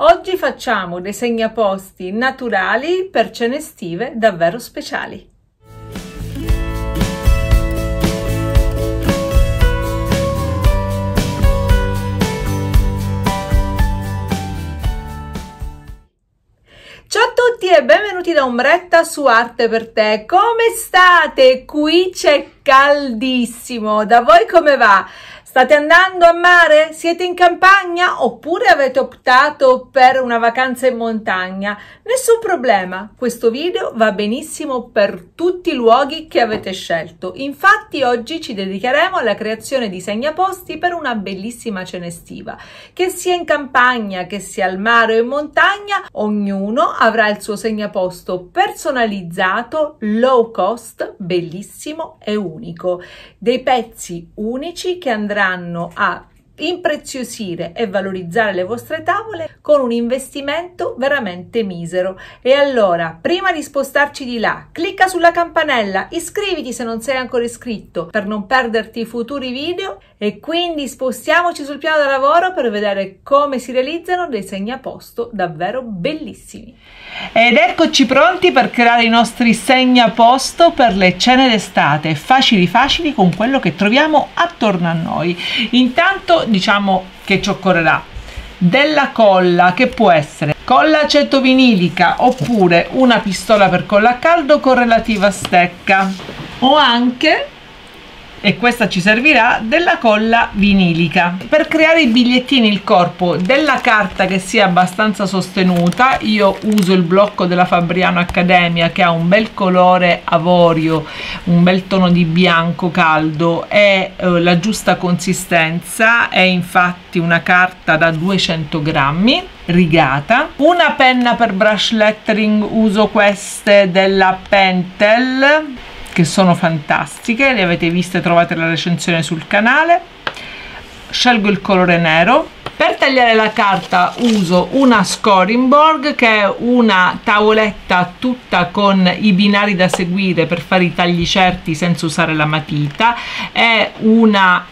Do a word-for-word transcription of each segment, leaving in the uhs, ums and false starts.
Oggi facciamo dei segnaposti naturali per cene estive davvero speciali. Ciao a tutti e benvenuti da Ombretta su Arte per Te. Come state? Qui c'è caldissimo. Da voi come va? State andando a mare? Siete in campagna? Oppure avete optato per una vacanza in montagna? Nessun problema, questo video va benissimo per tutti i luoghi che avete scelto. Infatti oggi ci dedicheremo alla creazione di segnaposti per una bellissima cena estiva. Che sia in campagna, che sia al mare o in montagna, ognuno avrà il suo segnaposto personalizzato, low cost, bellissimo e unico. Dei pezzi unici che andranno a impreziosire e valorizzare le vostre tavole con un investimento veramente misero. E allora, prima di spostarci di là, clicca sulla campanella, iscriviti se non sei ancora iscritto per non perderti i futuri video, e quindi spostiamoci sul piano da lavoro per vedere come si realizzano dei segnaposto davvero bellissimi. Ed eccoci pronti per creare i nostri segnaposto per le cene d'estate, facili facili con quello che troviamo attorno a noi. Intanto diciamo che ci occorrerà della colla, che può essere colla acetovinilica oppure una pistola per colla a caldo con relativa stecca, o anche, e questa ci servirà, della colla vinilica. Per creare i bigliettini, il corpo della carta che sia abbastanza sostenuta, io uso il blocco della Fabriano Accademia che ha un bel colore avorio, un bel tono di bianco caldo e eh, la giusta consistenza, è infatti una carta da duecento grammi rigata. Una penna per brush lettering, uso queste della Pentel che sono fantastiche, le avete viste, trovate la recensione sul canale. Scelgo il colore nero. Per tagliare la carta uso una scoring board, che è una tavoletta tutta con i binari da seguire per fare i tagli certi senza usare la matita. È una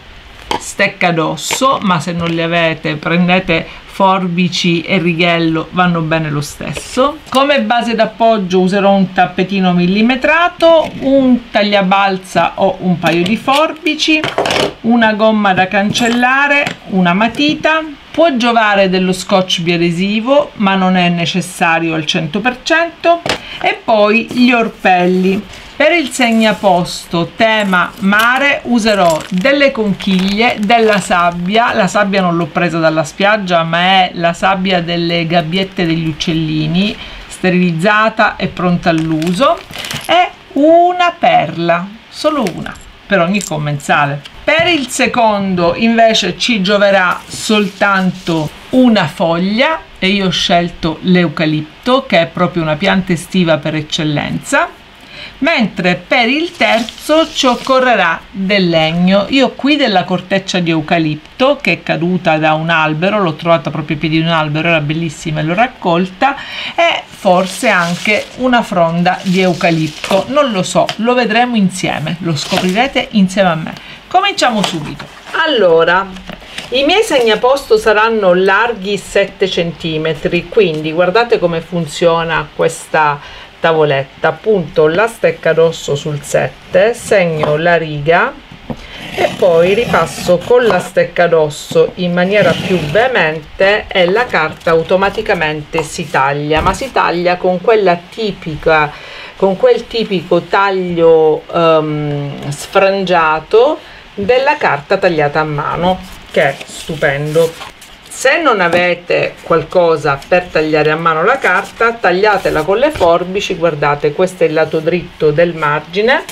stecca d'osso, ma se non le avete prendete forbici e righello, vanno bene lo stesso. Come base d'appoggio userò un tappetino millimetrato, un tagliabalza o un paio di forbici, una gomma da cancellare, una matita. Può giovare dello scotch biadesivo, ma non è necessario al cento per cento, e poi gli orpelli. Per il segnaposto tema mare userò delle conchiglie, della sabbia. La sabbia non l'ho presa dalla spiaggia, ma è la sabbia delle gabbiette degli uccellini, sterilizzata e pronta all'uso, e una perla, solo una per ogni commensale. Per il secondo invece ci gioverà soltanto una foglia, e io ho scelto l'eucalipto, che è proprio una pianta estiva per eccellenza. Mentre per il terzo ci occorrerà del legno. Io ho qui della corteccia di eucalipto che è caduta da un albero, l'ho trovata proprio ai piedi di un albero, era bellissima e l'ho raccolta, e forse anche una fronda di eucalipto, non lo so, lo vedremo insieme, lo scoprirete insieme a me. Cominciamo subito. Allora, i miei segnaposto saranno larghi sette centimetri, quindi guardate come funziona questa tavoletta. Appunto la stecca d'osso sul sette, segno la riga e poi ripasso con la stecca d'osso in maniera più veemente, e la carta automaticamente si taglia, ma si taglia con quella tipica con quel tipico taglio um, sfrangiato della carta tagliata a mano, che è stupendo. Se non avete qualcosa per tagliare a mano la carta, tagliatela con le forbici. Guardate, questo è il lato dritto del margine.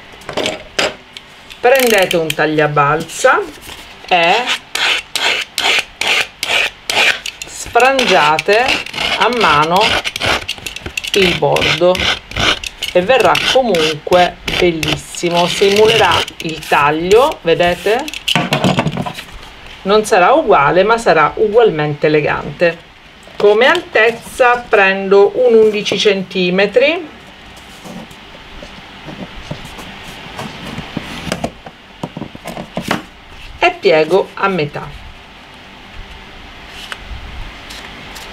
Prendete un tagliabalza e sfrangiate a mano il bordo e verrà comunque bellissimo. Simulerà il taglio, vedete? Non sarà uguale, ma sarà ugualmente elegante. Come altezza prendo un undici centimetri e piego a metà.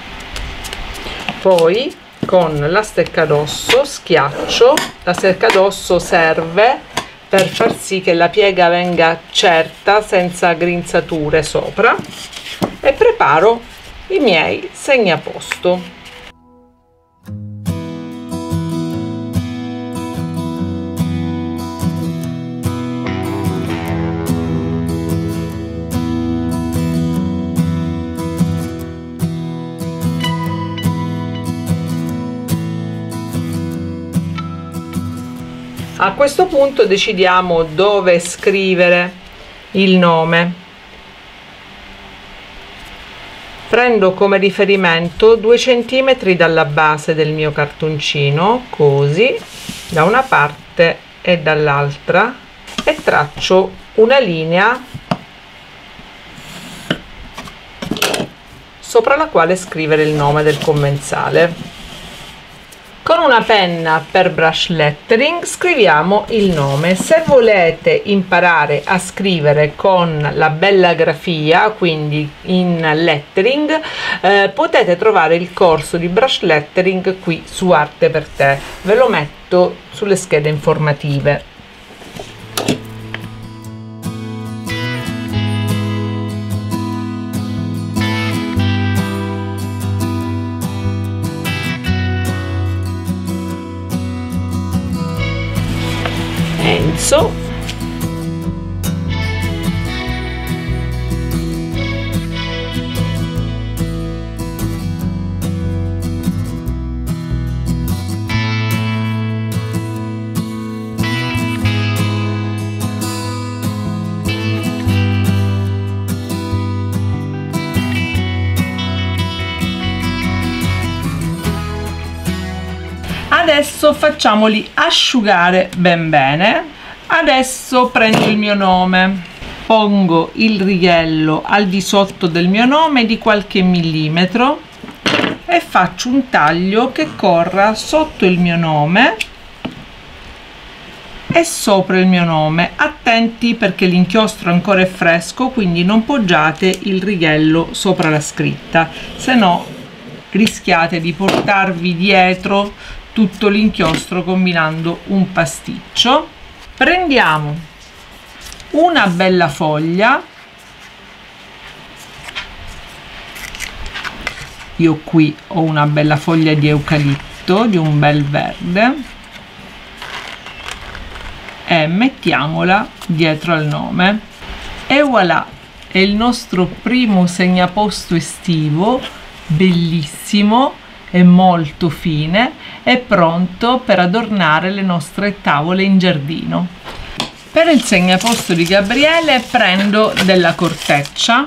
Poi con la steccadosso schiaccio. La steccadosso serve per far sì che la piega venga certa, senza grinzature sopra, e preparo i miei segnaposto. A questo punto decidiamo dove scrivere il nome. Prendo come riferimento due centimetri dalla base del mio cartoncino, così, da una parte e dall'altra, e traccio una linea sopra la quale scrivere il nome del commensale. Con una penna per brush lettering scriviamo il nome. Se volete imparare a scrivere con la bella grafia, quindi in lettering, eh, potete trovare il corso di brush lettering qui su Arte per Te. Ve lo metto sulle schede informative. Enzo. Adesso facciamoli asciugare ben bene. Adesso prendo il mio nome, pongo il righello al di sotto del mio nome di qualche millimetro e faccio un taglio che corra sotto il mio nome e sopra il mio nome. Attenti perché l'inchiostro ancora è fresco, quindi non poggiate il righello sopra la scritta, se no rischiate di portarvi dietro tutto l'inchiostro combinando un pasticcio. Prendiamo una bella foglia, io qui ho una bella foglia di eucalipto di un bel verde, e mettiamola dietro al nome e voilà, è il nostro primo segnaposto estivo, bellissimo e molto fine, è pronto per adornare le nostre tavole in giardino. Per il segnaposto di Gabriele prendo della corteccia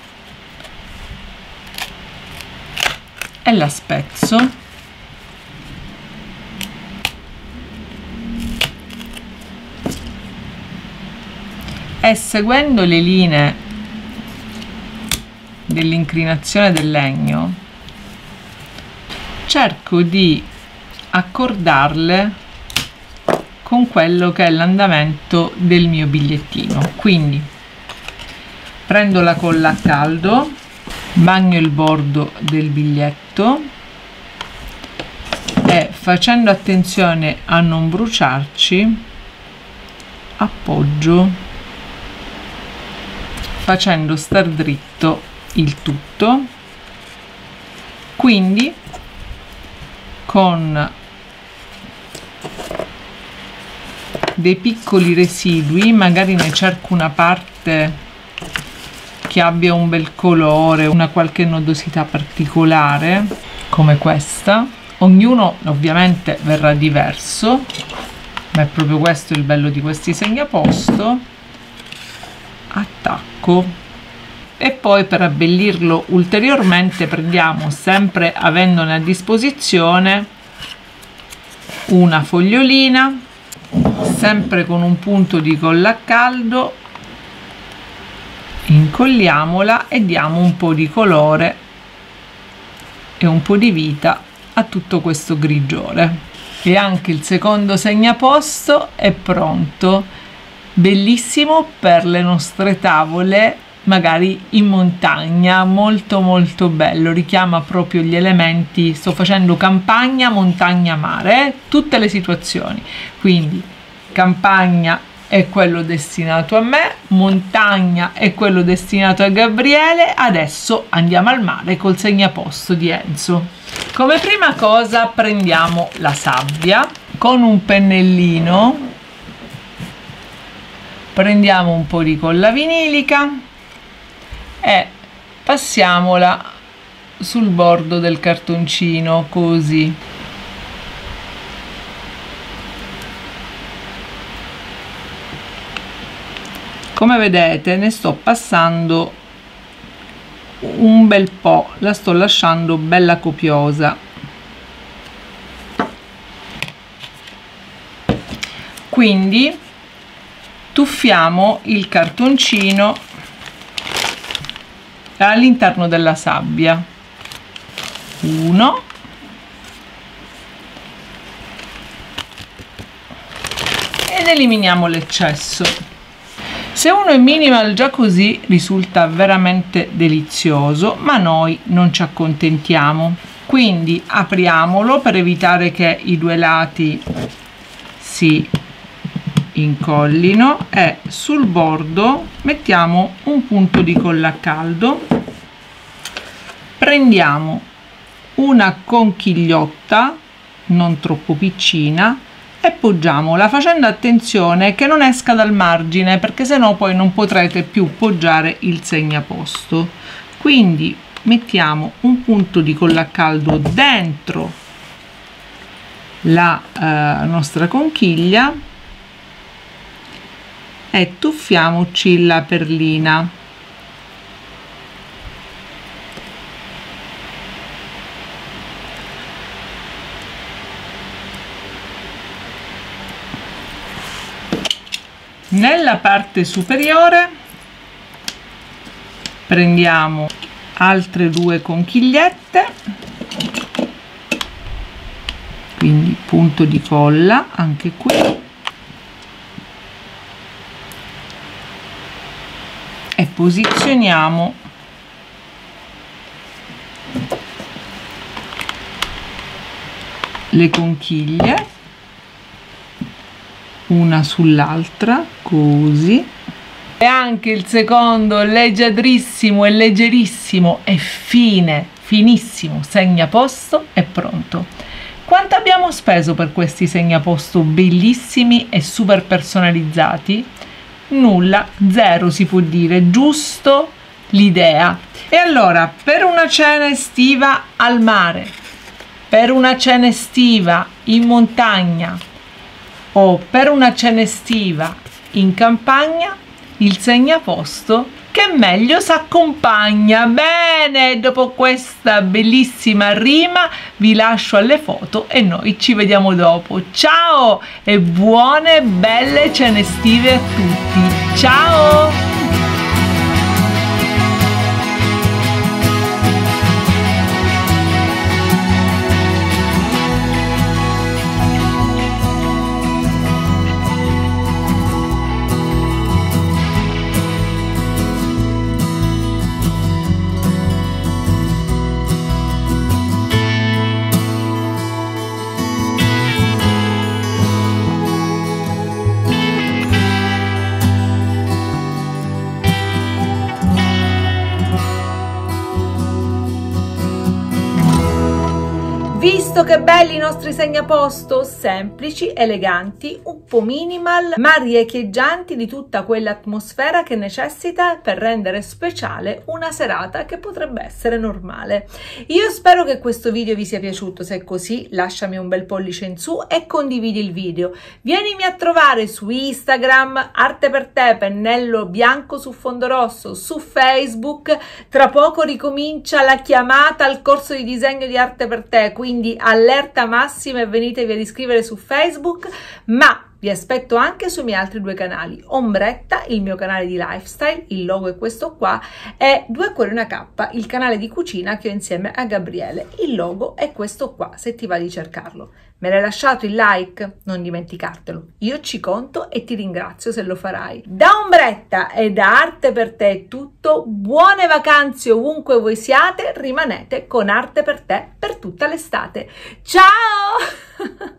e la spezzo e, seguendo le linee dell'inclinazione del legno, cerco di accordarle con quello che è l'andamento del mio bigliettino. Quindi prendo la colla a caldo, bagno il bordo del biglietto e, facendo attenzione a non bruciarci, appoggio facendo star dritto il tutto. Quindi con dei piccoli residui, magari ne cerco una parte che abbia un bel colore, una qualche nodosità particolare come questa. Ognuno ovviamente verrà diverso, ma è proprio questo il bello di questi segnaposto. Attacco e poi, per abbellirlo ulteriormente, prendiamo, sempre avendone a disposizione, una fogliolina, sempre con un punto di colla a caldo, incolliamola e diamo un po' di colore e un po' di vita a tutto questo grigiore. E anche il secondo segnaposto è pronto, bellissimo per le nostre tavole magari in montagna, molto molto bello, richiama proprio gli elementi. Sto facendo campagna, montagna, mare, eh? Tutte le situazioni, quindi campagna è quello destinato a me, montagna è quello destinato a Gabriele. Adesso andiamo al mare col segnaposto di Enzo. Come prima cosa prendiamo la sabbia con un pennellino, prendiamo un po' di colla vinilica e passiamola sul bordo del cartoncino, così. Come vedete ne sto passando un bel po', la sto lasciando bella copiosa. Quindi tuffiamo il cartoncino all'interno della sabbia. Uno, ed eliminiamo l'eccesso. Se uno è minimal già così risulta veramente delizioso, ma noi non ci accontentiamo, quindi apriamolo per evitare che i due lati si incollino e sul bordo mettiamo un punto di colla a caldo. Prendiamo una conchigliotta non troppo piccina e poggiamola, facendo attenzione che non esca dal margine, perché sennò poi non potrete più poggiare il segnaposto. Quindi mettiamo un punto di colla a caldo dentro la eh, nostra conchiglia e tuffiamoci la perlina. Nella parte superiore prendiamo altre due conchigliette, quindi punto di colla anche qui, e posizioniamo le conchiglie una sull'altra, così. E anche il secondo leggerissimo e leggerissimo e fine, finissimo segnaposto è pronto. Quanto abbiamo speso per questi segnaposto bellissimi e super personalizzati? Nulla, zero si può dire, giusto l'idea. E allora, per una cena estiva al mare, per una cena estiva in montagna o per una cena estiva in campagna, il segnaposto che meglio si accompagna. Bene, dopo questa bellissima rima vi lascio alle foto e noi ci vediamo dopo. Ciao e buone belle cene estive a tutti. Ciao! Visto che belli i nostri segnaposto, semplici, eleganti, un po' minimal, ma riecheggianti di tutta quell'atmosfera che necessita per rendere speciale una serata che potrebbe essere normale. Io spero che questo video vi sia piaciuto, se è così lasciami un bel pollice in su e condividi il video. Vienimi a trovare su Instagram, Arte per Te, pennello bianco su fondo rosso, su Facebook. Tra poco ricomincia la chiamata al corso di disegno di Arte per Te, quindi allerta massima e venitevi ad iscrivere su Facebook, ma Vi aspetto anche sui miei altri due canali, Ombretta, il mio canale di lifestyle, il logo è questo qua, e Due Cuori Una Cappa, il canale di cucina che ho insieme a Gabriele, il logo è questo qua, se ti va di cercarlo. Me l'hai lasciato il like? Non dimenticartelo, io ci conto e ti ringrazio se lo farai. Da Ombretta e da Arte per Te è tutto, buone vacanze ovunque voi siate, rimanete con Arte per Te per tutta l'estate. Ciao!